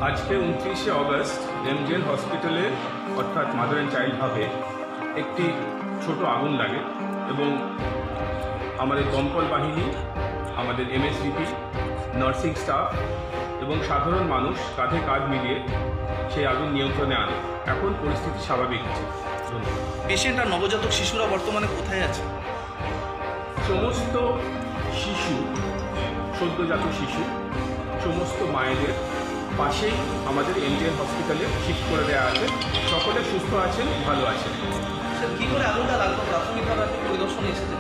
আজকে 29শে August MJN হসপিটালে অর্থাৎ মাদার অ্যান্ড চাইল্ড হাবে একটি ছোট আগুন লাগে এবং আমাদের দমকল বাহিনী, আমাদের এমএসভিপি, নার্সিং স্টাফ এবং সাধারণ মানুষ কাঁধে কাঁধ মিলিয়ে সেই আগুন নিয়ন্ত্রণে আনে। এখন পরিস্থিতি স্বাভাবিক আছে। পেশেন্ট আর নবজাতক শিশুরা বর্তমানে কোথায় আছে? সমস্ত শিশু, সদ্যজাত শিশু, সমস্ত মায়েদের পাশেই আমাদের এমজেএন হসপিটালে শিফট করে দেওয়া আছে। সকলে সুস্থ আছেন, ভালো আছেন। স্যার, কী করে আগুনটা লাগলো? প্রাথমিকভাবে পরিদর্শনে এসেছে,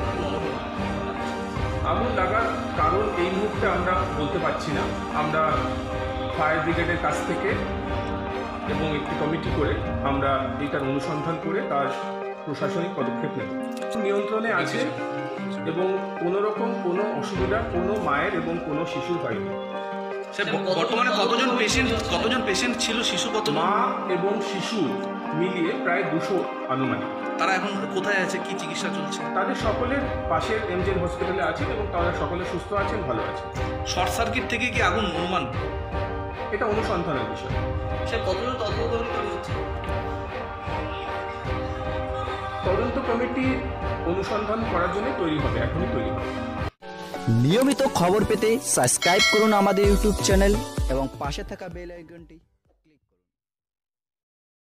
আগুন লাগার কারণ এই মুহূর্তে আমরা বলতে পারছি না। আমরা ফায়ার ব্রিগেডের কাছ থেকে এবং একটি কমিটি করে আমরা এইটার অনুসন্ধান করে তার প্রশাসনিক পদক্ষেপ নেব। নিয়ন্ত্রণে আছে এবং কোনোরকম কোনো অসুবিধা কোনো মায়ের এবং কোনো শিশুর হয়নি। স্যার, বর্তমানে কতজন পেশেন্ট ছিল? শিশু কত? মা এবং শিশু মিলিয়ে প্রায় 200 আনুমানিক। তারা এখন কোথায় আছে, কি চিকিৎসা চলছে? তাদের সকলের পাশের এমজেএন হসপিটালে আছেন এবং তারা সকলে সুস্থ আছেন, ভালো আছেন। শর্ট সার্কিট থেকে কি আগুন অনুমান? এটা অনুসন্ধানের বিষয়। স্যার, কতজন তদন্ত হচ্ছে? তদন্ত কমিটি অনুসন্ধান করার জন্য তৈরি হবে, এখনই তৈরি হবে। নিয়মিত খবর পেতে সাবস্ক্রাইব করুন আমাদের ইউটিউব চ্যানেল এবং পাশে থাকা বেল আইকনটি